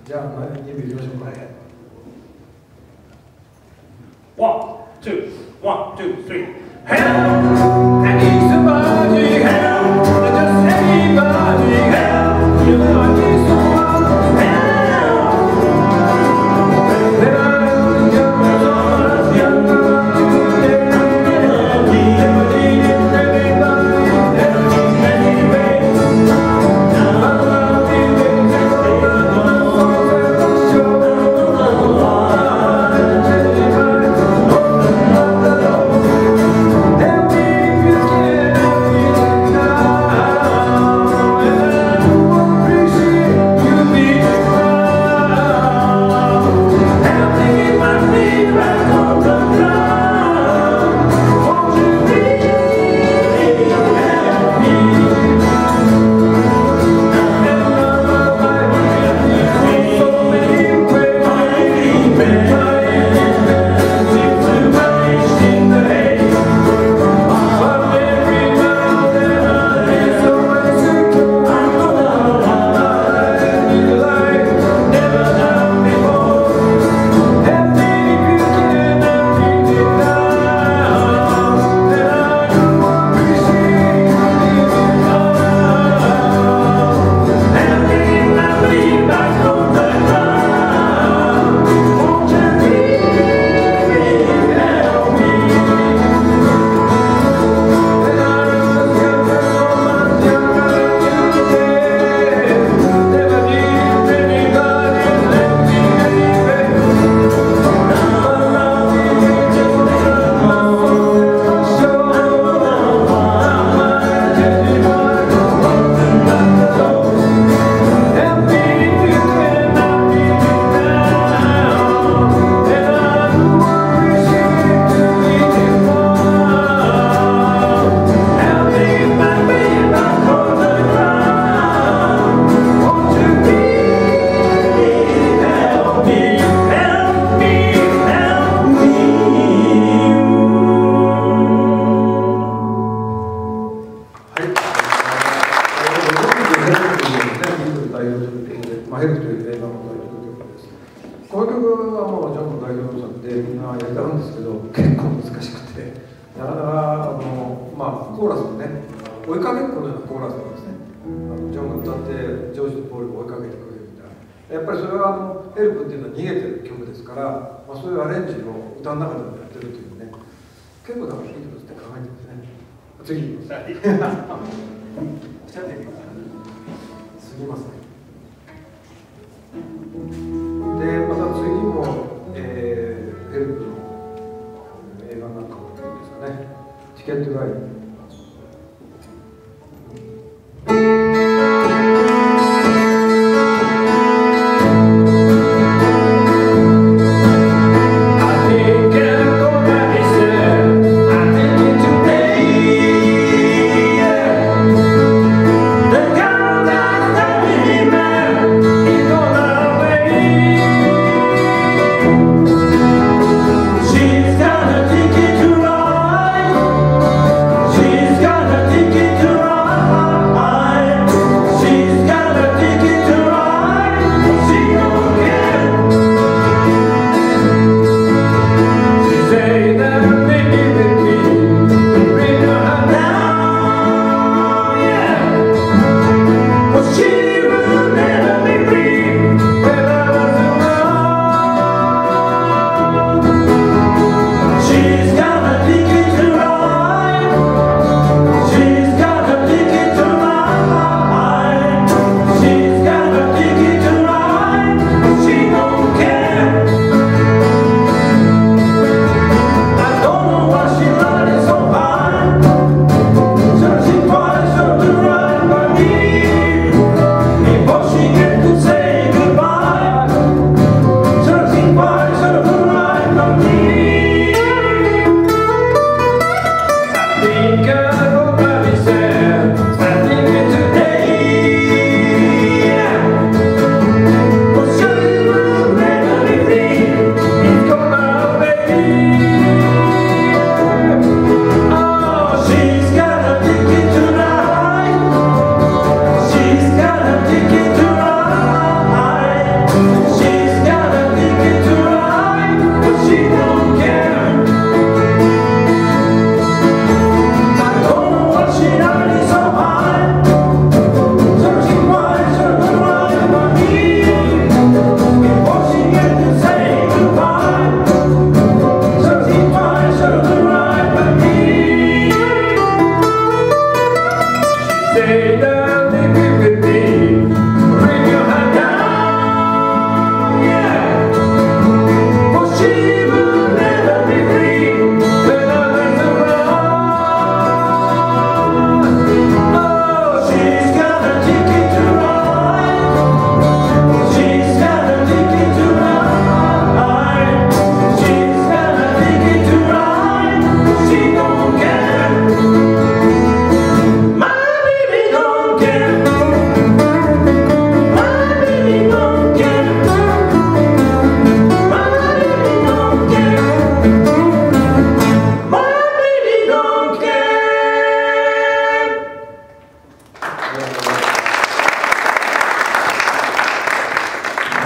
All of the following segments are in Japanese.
じゃあ、2部いきましょうか。 1, 2, 1, 2, 3. Help! I need somebody help! Just anybody help! You know I need someone help! When I was younger, today never needed anybody help in any way. Now I'm feeling She's got a ticket to ride.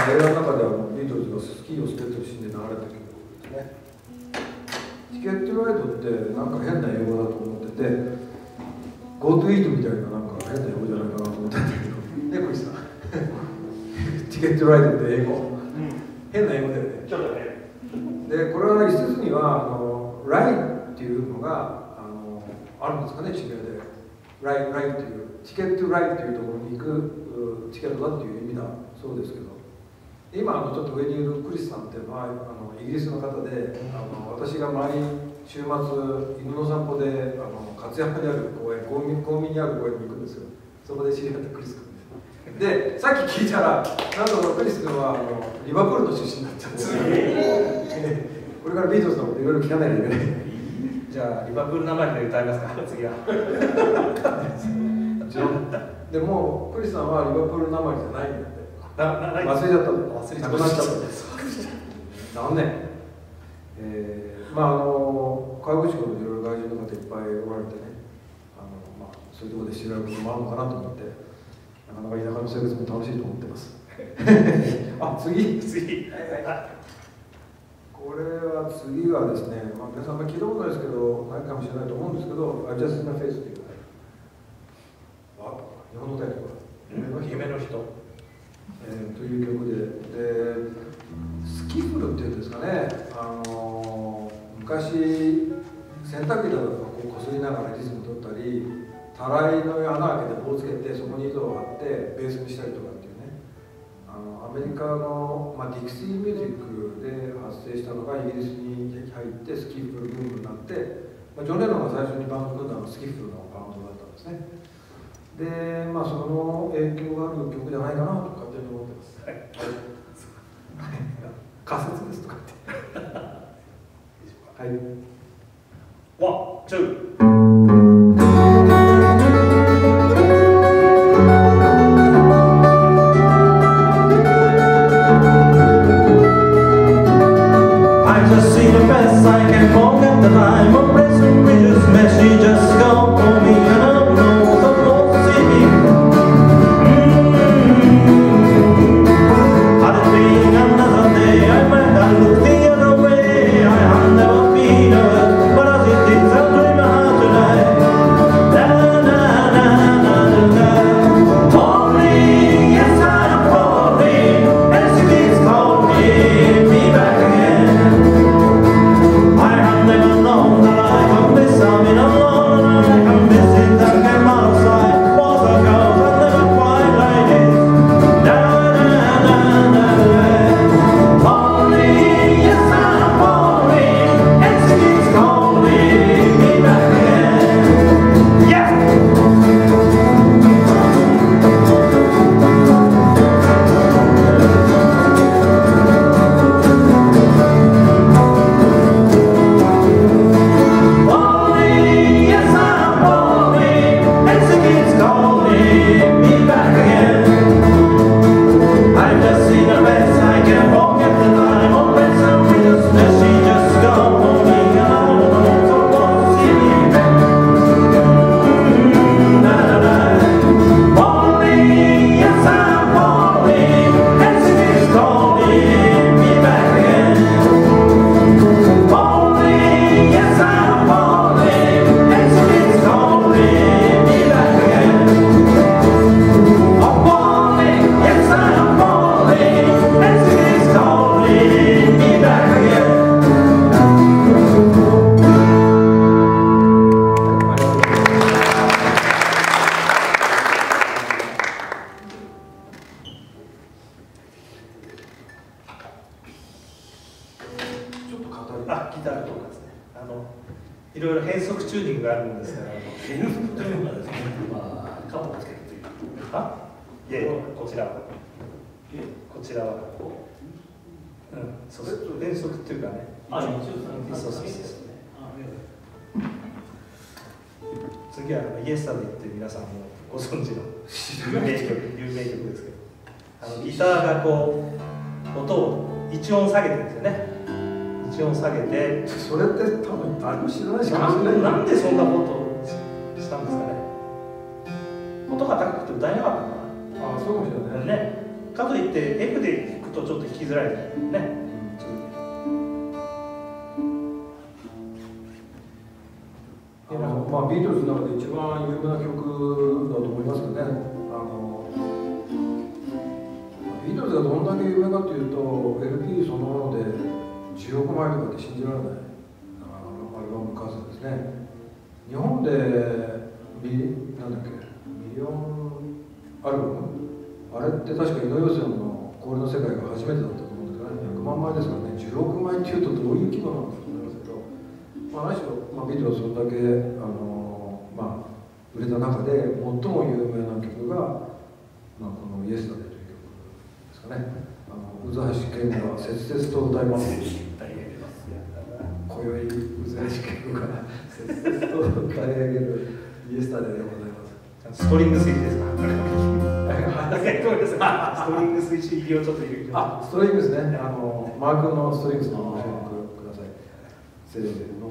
映画の中ではビートルズがスキーを滑ってるシーンで流れた曲ですね。チケットライドってなんか変な英語だと思ってて、Go to eat みたいななんか変な英語じゃないかなと思ったんだけど、ね、クリスさん。チケットライドって英語、変な英語だよね。 ちょっとね。 で、これは一説にはライっていうのがあるんですかね、地名で。ライっていう、チケットライっていうところに行くチケットだっていう意味だそうですけど、今ちょっと上にいるクリスさんっていうのはイギリスの方で、私が毎週末犬の散歩で勝山にある公園、公民にある公園に行くんですよ。そこで知り合ったクリス君です。で、さっき聞いたら、なんとクリス君はリバプールの出身だったんですよ。これからビートルズのこといろいろ聞かないといけない。 じゃあリバプール名前で歌いますか、次は。 でもクリスさんはリバプール名前じゃないんだって。忘れちゃったの。 忘れちゃった。 なくなっちゃった。残念。河口湖のいろいろ外人の方いっぱいおられてね、そういうところで知られることもあるのかなと思って、なかなか田舎の生活も楽しいと思ってます。あ、次。これは次はですね、皆さんあんまり聞いたことないですけど、ないかもしれないと思うんですけど、I Just in a Face という、日本のタイトルは夢の人、 という曲で、スキフルっていうんですかね、昔洗濯機だとかこすりながらリズム取ったり、たらいの穴開けて棒つけてそこに糸を張ってベースにしたりとかっていうね、アメリカの、ディクシーミュージックで発生したのがイギリスに入ってスキフルブームになって、ジョン・レノンが最初にバンド組んだのはスキフルのバンドだったんですね。で、その影響がある曲じゃないかなと勝手に思ってます。仮説ですとかって。はい。 ワン、ツー。ギターとかですね、いろいろ変則チューニングがあるんですが、 変則チューニングはですね、カモをつけるという。 いやいや、こちらは。こちらは。そう変則っていうかね。そうそうそう。次はイエスタデイって皆さんもご存知の有名曲ですけど、ギターがこう音を1音下げてるんですよね。1音下げて、 それって多分誰も知らないしかもしれない。 なんでそんなことをしたんですかね。音が高くて歌えなかったのかな。 そうかもしれないね。かといって F で弾くとちょっと弾きづらいね。 まあ、ビートルズの中で一番有名な曲だと思いますけどね。ビートルズがどんだけ有名かというと LP そのもので10億枚とかって信じられないアルバムの数ですね。日本でなんだっけミリオンアルバム、あれって確か井上陽水の「氷の世界」が初めてだったと思うんですけどね、100万枚ですからね。10億枚っていうとどういう規模なんだと思いますけど、まあ、何しろ、ビートルズはそれだけ売れた中で最も有名な曲が、この「イエスタデイ」という曲ですかね。宇佐橋健が切々と歌います。今宵宇佐橋健が切々と歌い上げる「イエスタデイ」でございます。 ストリングスイッチですか？ストリングスイッチ入りをちょっと入れる。 ストリングスね。マークのストリングスのご注目ください。せーの。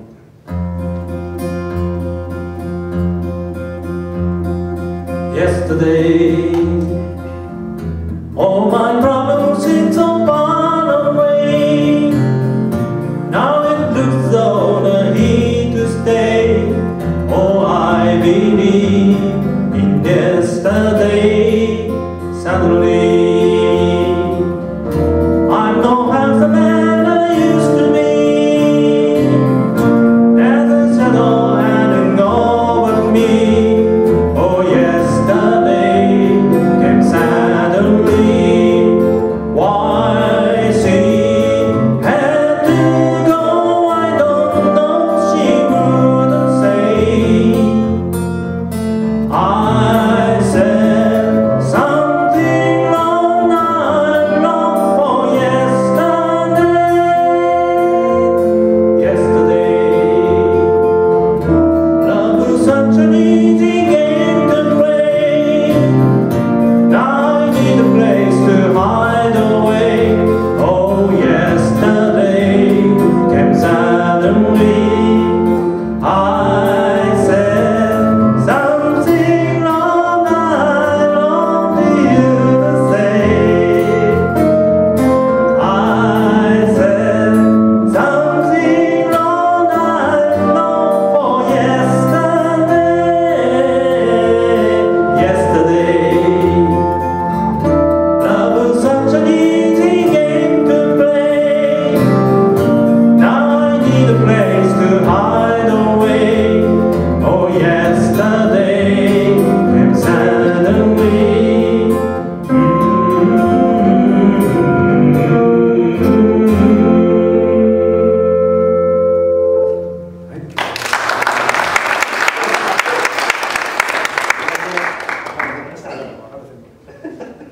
Yesterday, all my problems seem so far away. Now it looks so the heat to stay. Oh, I believe in yesterday. Suddenly, I'm no handsome man I used to be. There's a shadow hanging over me. Oh, yesterday came suddenly. Why she had to go, I don't know. She wouldn't say. I said something long and long for yesterday. Yesterday, love was such an easy game to play. Now I need a place to hide away. Oh, yesterday came suddenly. I said something long and long to you to say. I said something long and long for yesterday. Yesterday, love was such an easy game to play. Now I need a place to hide away. Oh, yesterday came suddenly. こ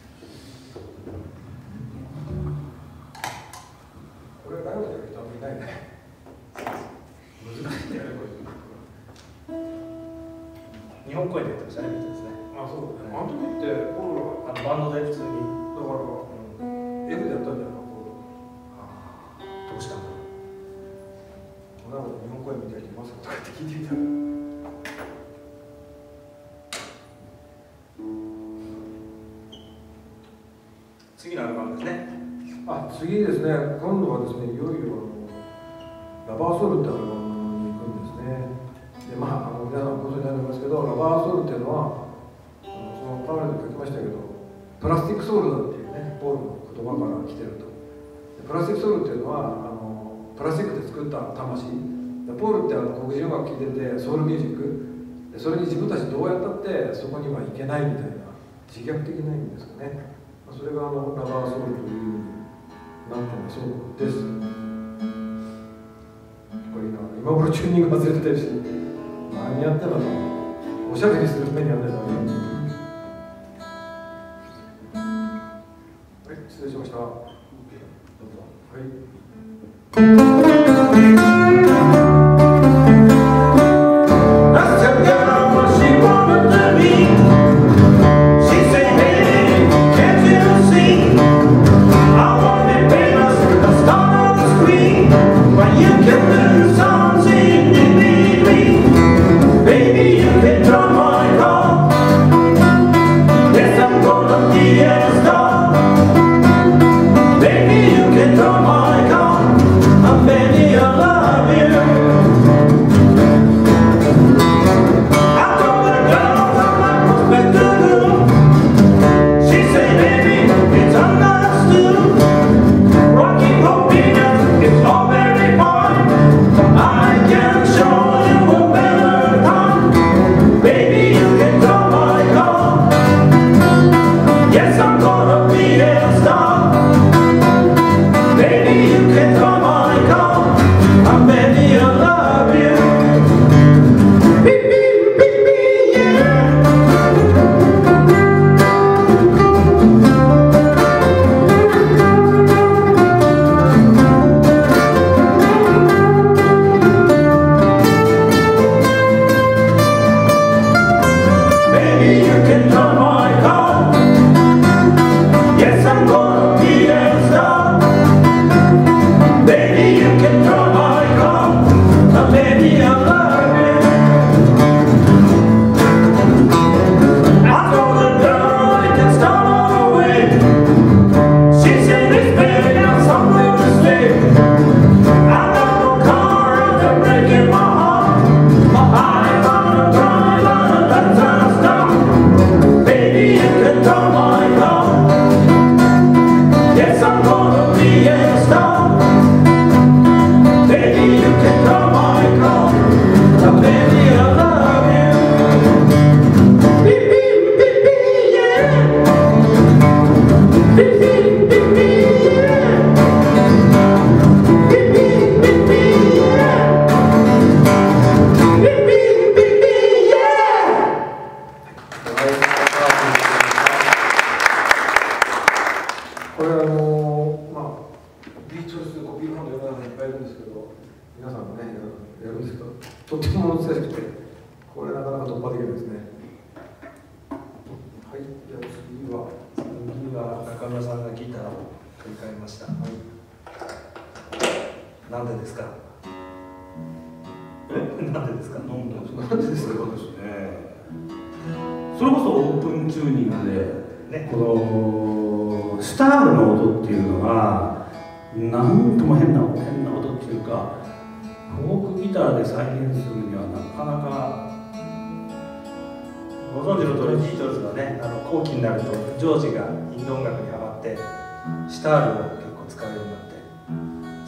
れライブでやる人あんまりいないね。難しいんだよね、これ。 日本公演でやってましたね、みたいですね。 そうだね。あの時ってポールはバンドで普通に。 だから、F でやったんじゃないの、ポール。 どうしたんだろう。 なんか日本公演見た人いますかとかって聞いてみたら。 次のアルバムですね。 次ですね、今度はですね、いよいよラバーソウルってアルバムに行くんですね。で、皆さんご存知になりますけど、ラバーソウルっていうのは、そのパネルで書きましたけど、プラスティックソウルだっていうね、ポールの言葉から来てると。でプラスティックソウルっていうのは、プラスティックで作った魂。でポールって黒人音楽聴いてて、ソウルミュージック。でそれに自分たちどうやったってそこにはいけないみたいな自虐的な意味ですかね。それがラバーソウルという意味になってもそうです。これ今頃チューニング忘れてたりして、何やってんだろう。おしゃべりするためにやってたのに。はい、失礼しました。どうぞ。はい。 Yes, I'm gonna be a star. ビートルズコピーファンの世の中にいっぱいいるんですけど、皆さんもねやるんですけど、とっても難しくて、これなかなか突破できないですね。はい、じゃあ次は中村さんがギターを取り替えました。はい、なんでですか。なんでですか。 なんでですか。そうですね。それこそオープンチューニングで、ね、このスタールの音っていうのがなんとも変な音っていうか、フォークギターで再現するにはなかなか。 ご存知の通り、ビートルズがね、後期になるとジョージがインド音楽にハマってシタールを結構使うようになって、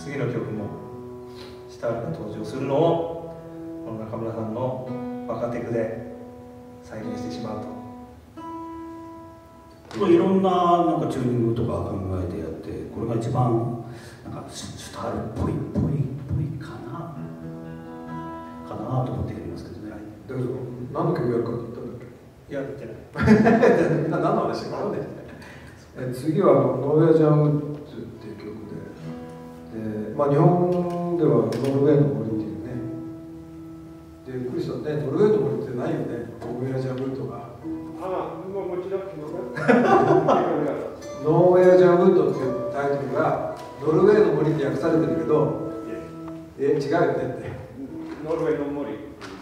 次の曲もシタールが登場するのをこの中村さんのバカテクで再現してしまうと。 いろんな、なんかチューニングとか考えてやって、これが一番なんかスタールっぽいかなと思ってやりますけどね。 だけど何の曲やるかって言ったんだっけ。 いや、言ってないみんな何の話か分かんないですね。次はノーウェアジャンウッズっていう曲で、日本ではノルウェーの森っていうね。で、クリスはね、ノルウェーの森ってないよね、ノーウェアジャンウッドが。 もちろんノーウェアジャンウッドっていうタイトルがノルウェーの森って訳されてるけど、違うよねって。 ノルウェーの森。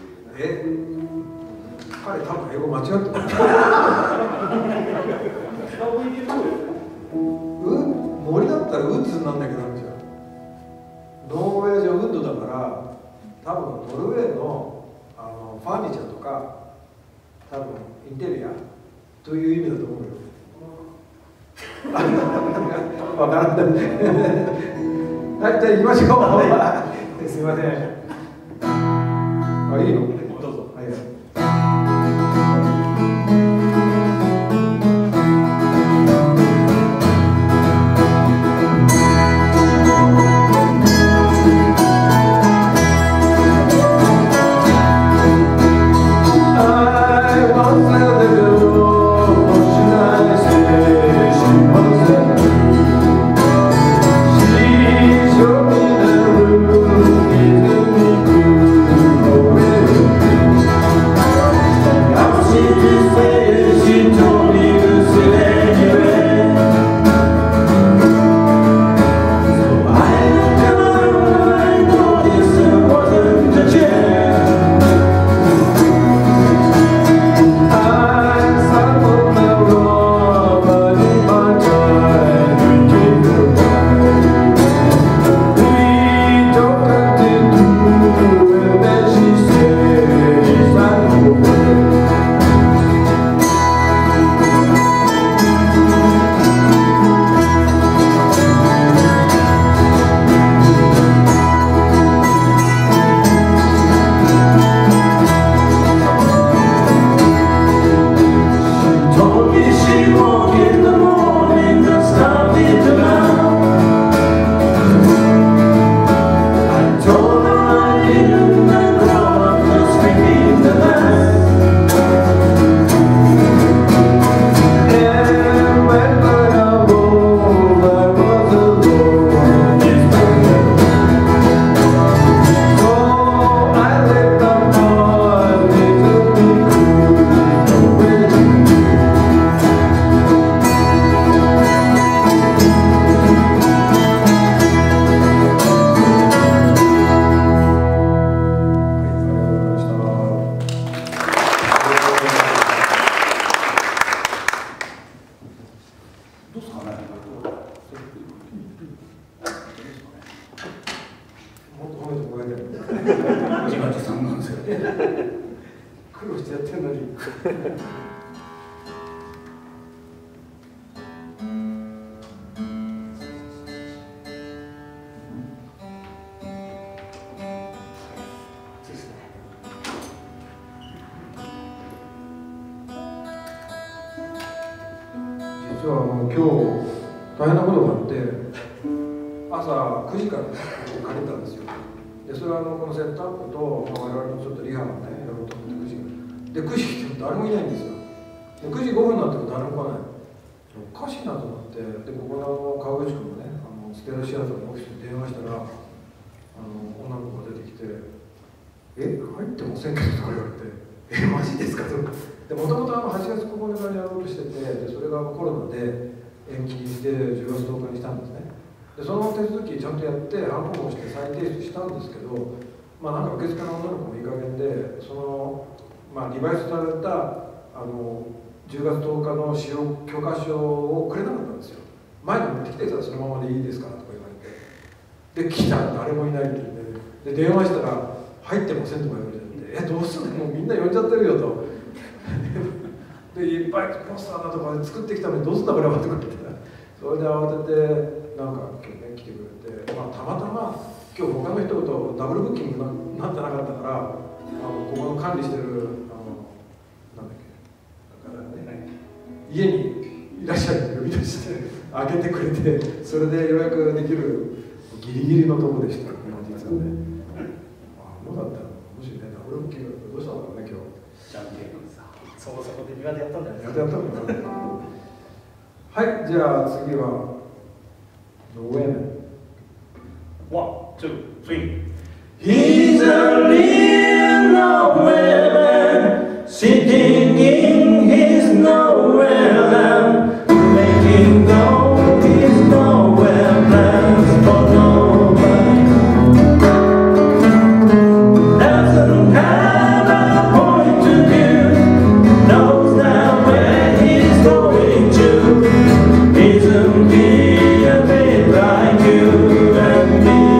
彼多分英語間違ってる。森だったらウッズになんなきゃダメじゃん。ノーウェージャンウッドだから多分ノルウェーのファーニチャーとか多分インテリアという意味だと思うよ。わからない。はい、じゃあ行きましょう。すいません。いいの？ どうぞ。 はい。苦労してやってんのに。実は今日大変なことがあって朝9時から借りたんですよ。でそれはこのセットアップと、我々のちょっとリハをねやろうと思って9時で9時来ても誰もいないんですよ。で9時5分になっても誰も来ない。 おかしいなと思って、でここの川口君のねステラシアターのオフィスに電話したら女の子が出てきて「入ってませんけど」とか言われて「マジですか?」と。でもともと8月9日にやろうとしてて、でそれがコロナで延期して10月10日にしたんですね。でその手続きちゃんとやってハンコもして再提出したんですけど、なんか受付の女の子もいい加減でリバイスされた10月10日の使用許可証をくれなかったんですよ。前に持ってきてたらそのままでいいですかとか言われて、で来たら誰もいないって言ってで電話したら入ってませんとか言われて、どうすんの、もうみんな呼んじゃってるよと。でいっぱいポスターだとかで作ってきたのにどうすんだこれはとか言って、それで慌ててなんか今日ね来てくれて、たまたま今日他の人とダブルブッキングになってなかったから、ここの管理してるなんだっけだからね、家にいらっしゃるって呼び出してあげてくれて、それで予約できるギリギリのとこでした、実はね。どうだったの、もしねダブルブッキングどうしたんだろうね今日。 じゃんけんさ、そこそこで庭でやったんだよね。 やったのかな。はい、じゃあ次はThe Women。 1、2、3。 He's a real woman sitting in his nowhere land, making no his nowhere plans for nobody. Doesn't have a point of view, knows now where he's going to. Isn't he a bit like you and me?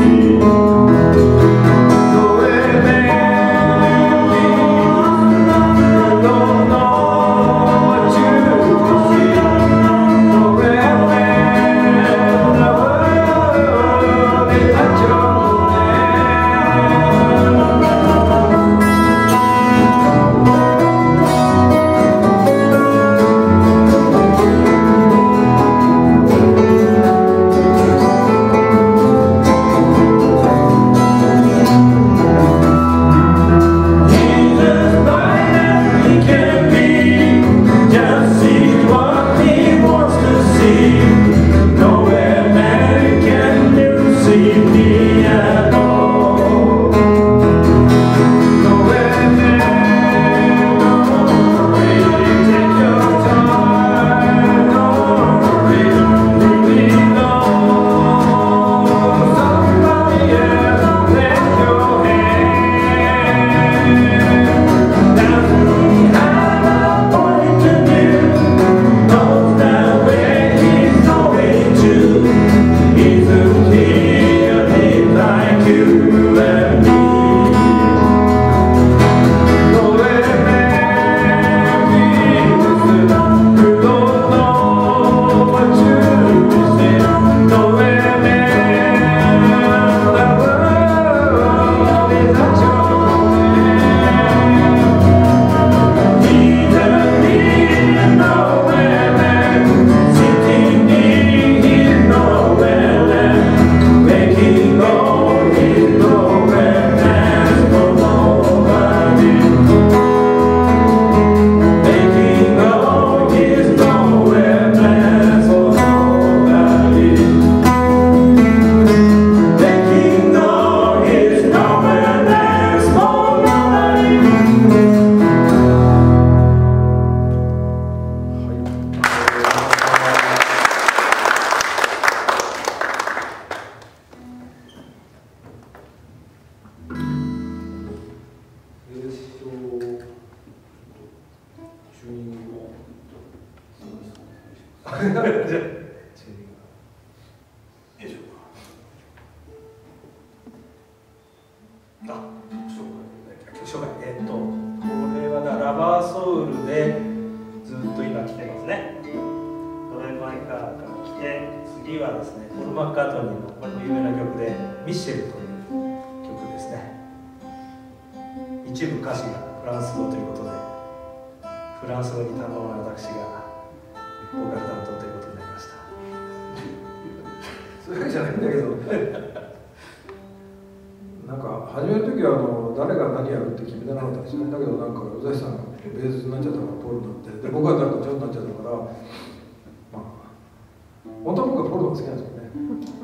これはラバーソウルでずっと今来てますね。ドレマイカーから来て、次はですね、ポール・マッカートニーのこれも有名な曲で「ミッシェル」という曲ですね。一部歌詞がフランス語ということで、フランス語に堪能な私がボーカル担当ということになりました。 そういうわけじゃないんだけどなんか始める時は誰が何やるって決めてなかったんですよね。だけどなんか宇崎さんがベースになっちゃったからポールになって、で僕はなんかちょっとなっちゃったから本当は僕はポルノが好きなんですよね。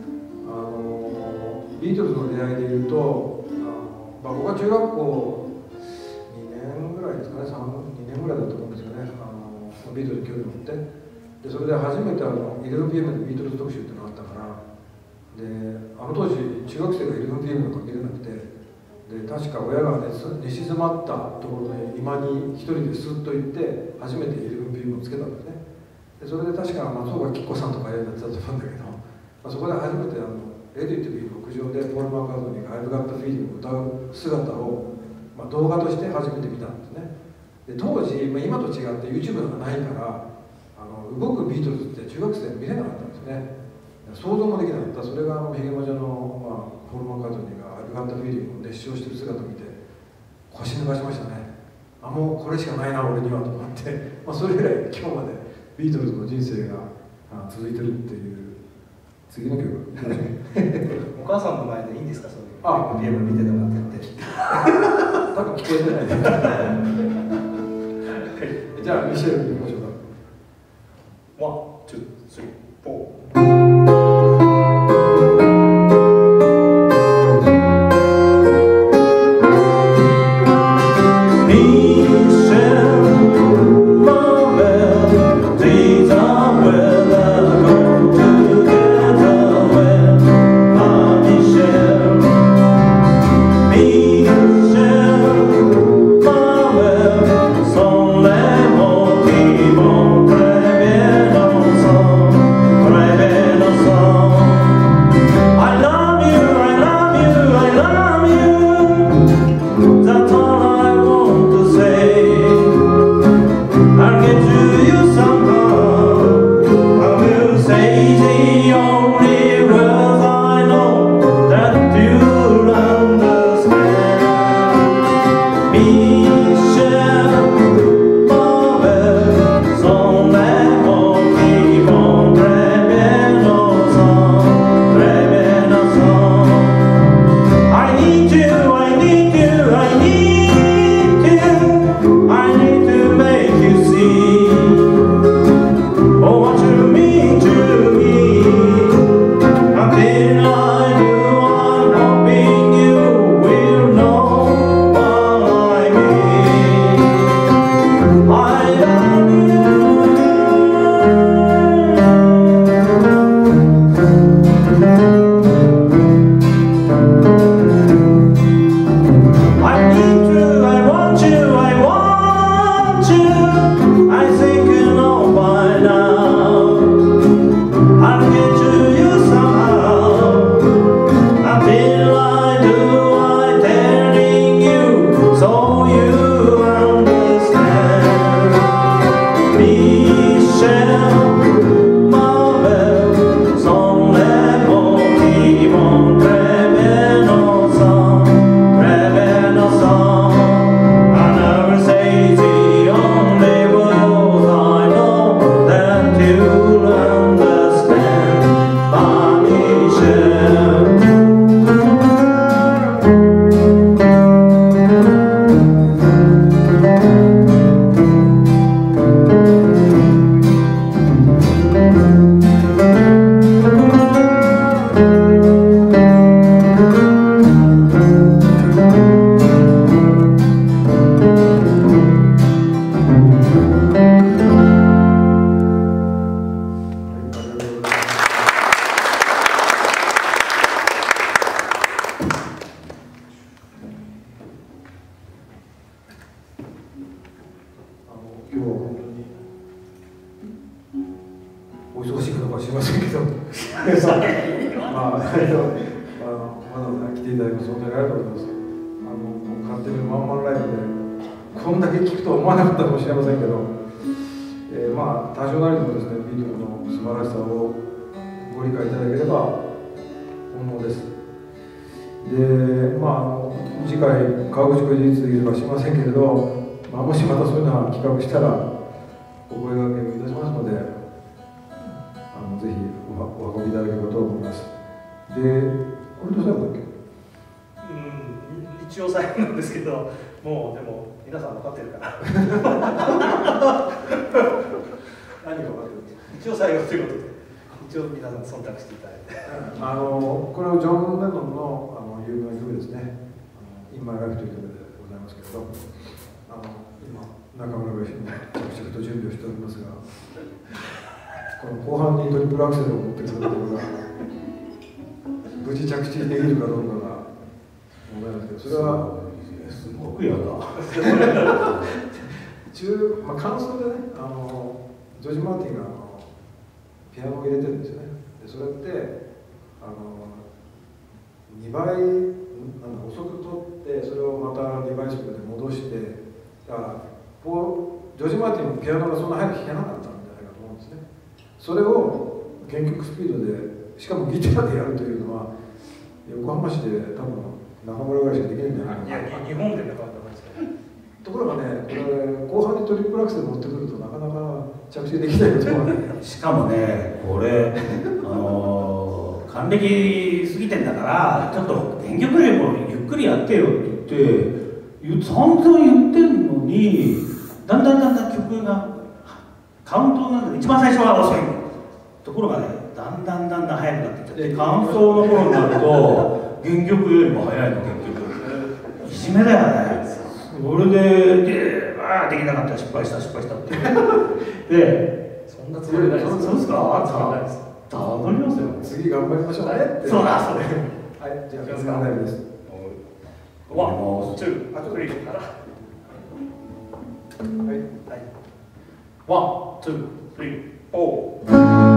ビートルズの出会いでいうと、僕は中学校2年ぐらいですかね、2年ぐらいだと思うんですよね、ビートルズに興味を持って、でそれで初めて11PM でビートルズ特集っていうのがあったから、で当時、中学生が 11PM が見れなくて、で確か親が寝静まったところに今に一人でスッと行って、初めて 11PM をつけたんですね。でそれで確か松岡吉子さんとかやってたと思うんだけど、そこで初めてエディティビーの屋上でポール・マッカートニーが「I've Got the Feeling」を歌う姿を、動画として初めて見たんですね。で当時、今と違って YouTube がないから動くビートルズって中学生見れなかったんですね。想像もできなかった。それがヒゲモジャの、ポール・マッカートニーが「I've Got the Feeling」を熱唱してる姿を見て腰抜かしましたね。もうこれしかないな俺にはと思って、それ以来今日までビートルズの人生が続いてるっていう。次の曲お母さんの前でいいんですか、そういうゲーム見てもらってって。 多分聞こえてないじゃあミシェルに行きましょうか。 1、2、3、4。 企画したらお声掛けをいたしますので、ぜひお運びいただければと思います。で、これと最後だっけ？ 一応最後なんですけど、もうでも皆さん分かってるかな。何が分かってるんですか？一応最後ということで。 一応皆さん忖度していただいて。 これをジョン・レノンの有名な曲ですね。インマイライフという曲でございますけれど、今中村が着々と準備をしておりますが、この後半にトリプルアクセルを持ってくるところが無事着地できるかどうかが問題なんですけど、それはすごく嫌だ。 感想でね、ジョージ・マーティンがピアノを入れてるんですよね。でそれって2倍遅く取ってそれをまた2倍速で戻して、だからジョージ・マーティンもピアノがそんな早く弾けなかったんじゃないかと思うんですね。それを原曲スピードでしかもギターでやるというのは横浜市で多分中村ぐらいしかできないんじゃないかな。 いや日本でなかったんですけど。 ところがね、これ後半にトリプルアクセル持ってくるとなかなか着地できないことがね。 しかもね、これ還暦過ぎてんだからちょっと原曲よりもゆっくりやってよって言って散々言ってんのに、だんだん曲がカウントなんで一番最初は遅いところがね、だんだん速くなってきちゃって、感想の頃になると原曲よりも速いの。原曲いじめだよね。それでできなかったら失敗したってで、 そんなつもりないです。 そうですか。 ないです。 頼りますよ。 次頑張りましょうねって。 そうだそれ。 はい、じゃあ次の題です。 ワン、ツー、あとフリーから。はい。ワン、ツー、スリー、フォー。